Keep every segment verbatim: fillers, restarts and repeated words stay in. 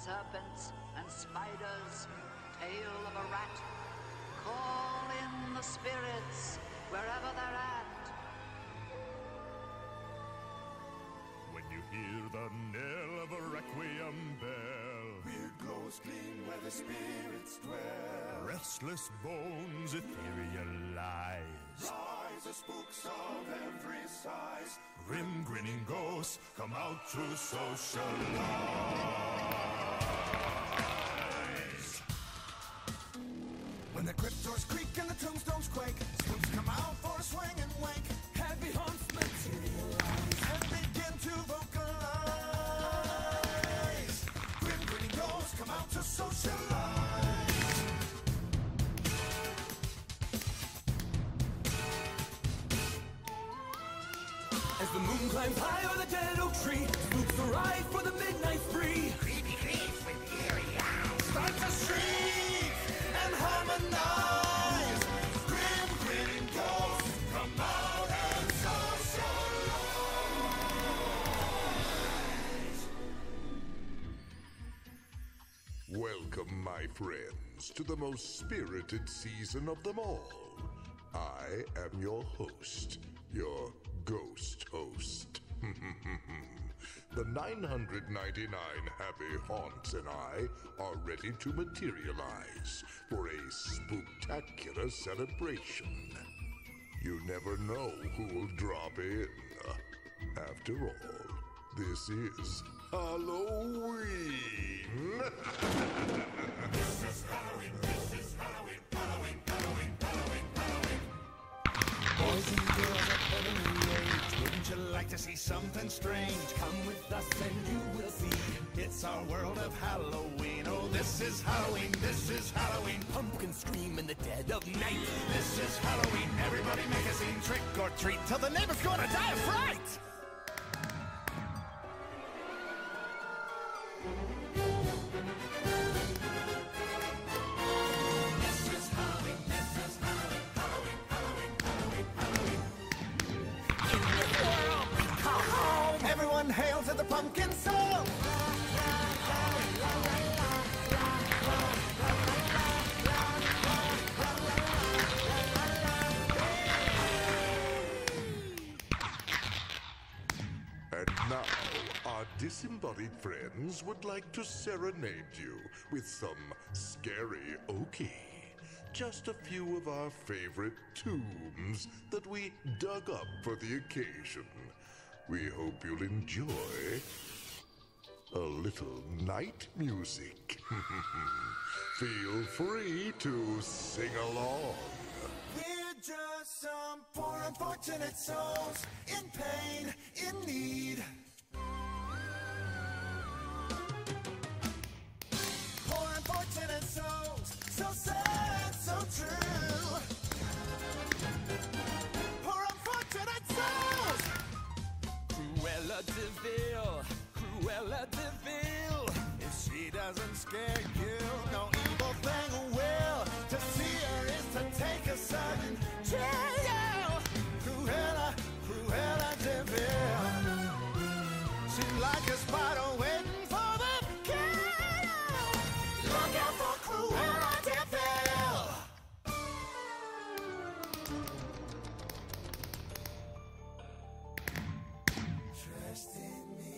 serpents and spiders, tail of a rat. Call in the spirits wherever they're at. When you hear the knell of a requiem bell, weird glows gleam where the spirits dwell. Restless bones, ethereal lies, rise the spooks of every size. Grim grinning ghosts come out to socialize. When the crypt doors creak and the tombstones quake, spooks come out for a swing and wake. Heavy haunts materialize and begin to vocalize. Grim grinning ghosts come out to socialize. As the moon climbs high on the dead oak tree, spooks arrive for the midnight spree. Creepy creeps with eerie eyes start to shriek and harmonize. Grim grinning ghosts come out and socialize. Welcome, my friends, to the most spirited season of them all. I am your host, your ghost host. The nine hundred ninety-nine happy haunts and I are ready to materialize for a spooktacular celebration. You never know who'll drop in. After all, this is Halloween. This is Halloween, this is Halloween, Halloween, Halloween, Halloween, Halloween. Boys and girls of every age, wouldn't you like to see something strange? Come with us and you will see. It's our world of Halloween. Oh, this is Halloween, this is Halloween. Pumpkins scream in the dead of night. This is Halloween, everybody make a scene. Trick or treat till the neighbor's gonna die of fright. Everyone hail to the pumpkin soul! And now, our disembodied friends would like to serenade you with some scary okie. Just a few of our favorite tombs that we dug up for the occasion. We hope you'll enjoy a little night music. Feel free to sing along. We're just some poor unfortunate souls in pain, in need. Poor unfortunate souls, so sad, so true. Poor unfortunate souls. Cruella de Vil, Cruella de Vil. If she doesn't scare you, no evil thing will. To see her is to take a sudden chill. Cruella, Cruella de Vil. She's like a spider waiting for the kill. Look out for Cruella de Vil. Trust in me.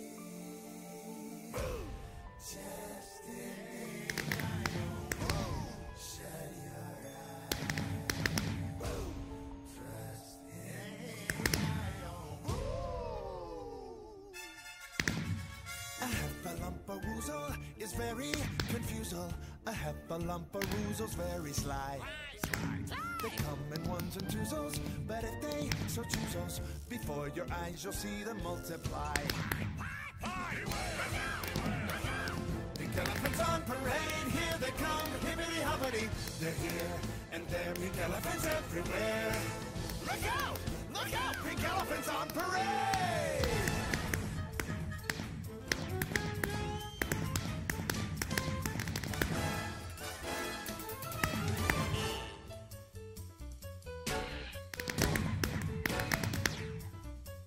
Just in me. Shut your eyes. Trust in me. A heffalumpa-woozle is very confusal. A heffalumpa-woozle's very sly. They come in ones and twosles, but if they so choose, before your eyes you'll see them multiply. Pink elephants on parade, here they come, hippity hoppity. They're here and there, pink elephants everywhere. Look out! Look out! Pink elephants on parade!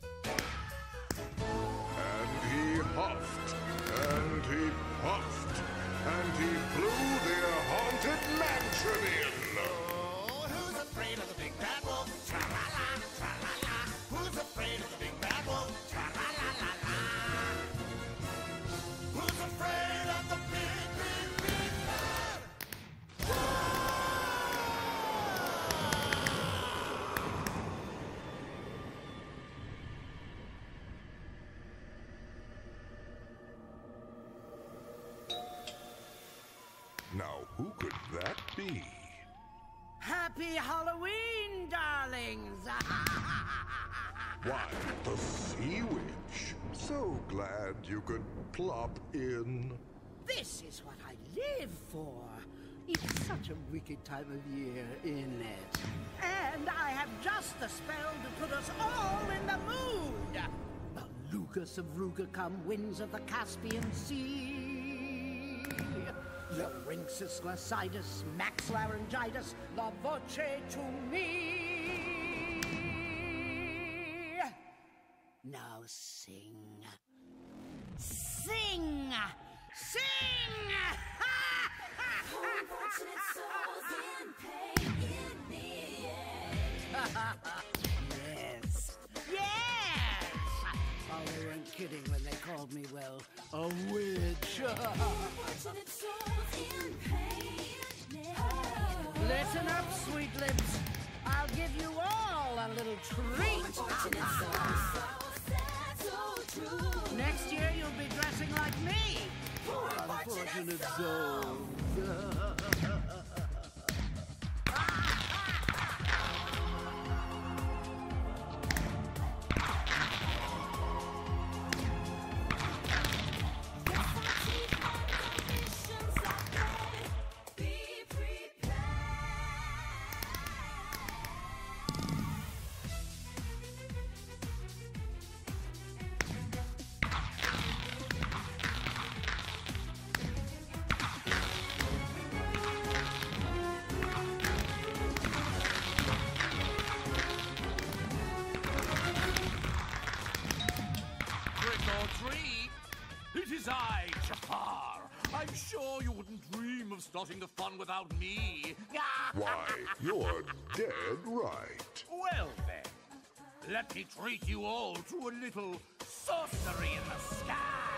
And he huffed, and he puffed, Who could that be? Happy Halloween, darlings! Why, the Sea Witch. So glad you could plop in. This is what I live for. It's such a wicked time of year, isn't it? And I have just the spell to put us all in the mood. Lucas of Ruga come winds of the Caspian Sea. Larynxus, glossidus, max laryngitis, la voce to me. Now sing. Sing! Sing! Unfortunate souls in pain in the end. Yes! Yes! Oh, they weren't kidding when they called me, well, a witch. Unfortunate souls in pain. Listen up, sweet lips. I'll give you all a little treat. Unfortunate souls, so sad, so true. Next year you'll be dressing like me. Poor Unfortunate souls. I'm sure you wouldn't dream of starting the fun without me. Why, you're dead right. Well then, let me treat you all to a little sorcery in the sky.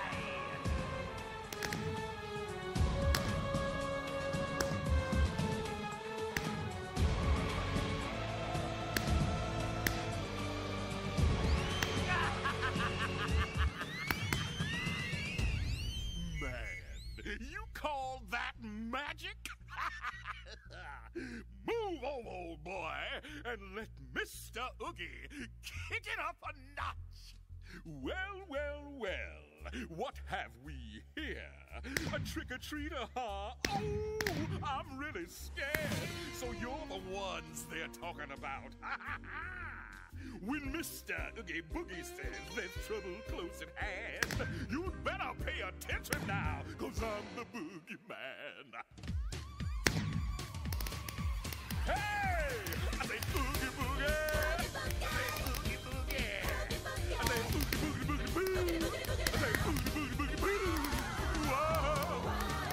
You call that magic? Move over, old boy, and let Mister Oogie kick it up a notch. Well, well, well, what have we here? A trick-or-treater, huh? Oh, I'm really scared. So you're the ones they're talking about. When Mister Oogie Boogie says there's trouble close at hand, you'd better pay attention now, cause I'm the boogeyman. Hey! I say Oogie Boogie! I say Oogie Boogie! I say Oogie Boogie Boogie Boo! I say Oogie Boogie Boogie Boo! Whoa!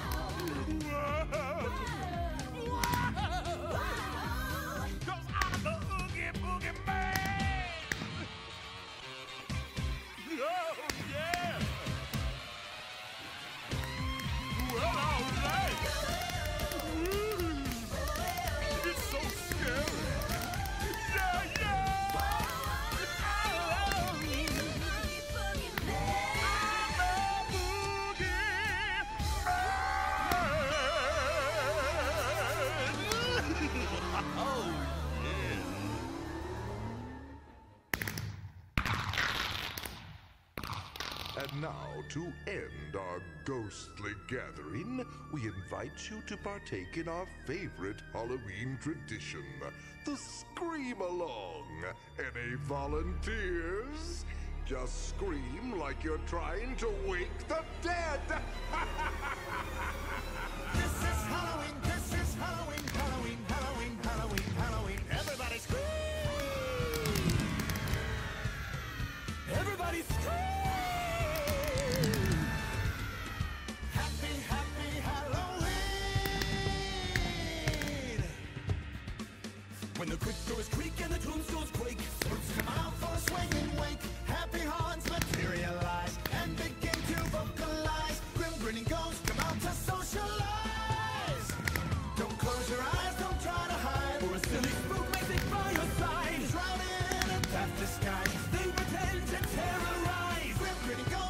Whoa! Whoa! Cause I'm the Oogie Boogie Man! Oh, yeah! Well, all right! Ooh. It's so scary! Yeah, yeah! Oh, oh, yeah! And now, to end our ghostly gathering, we invite you to partake in our favorite Halloween tradition, the Scream Along. Any volunteers? Just scream like you're trying to wake the dead! This is Halloween, this is Halloween, Halloween, Halloween, Halloween, Halloween. Everybody scream! Everybody scream! Happy, happy Halloween! When the quick doors creak and the tombstones quake, spooks come out for a swing and wake. Happy haunts materialize and begin to vocalize. Grim grinning ghosts come out to socialize. Don't close your eyes, don't try to hide, for a silly spook may sit by your side. Shrouded in a death disguise, they pretend to terrorize. Grim grinning ghosts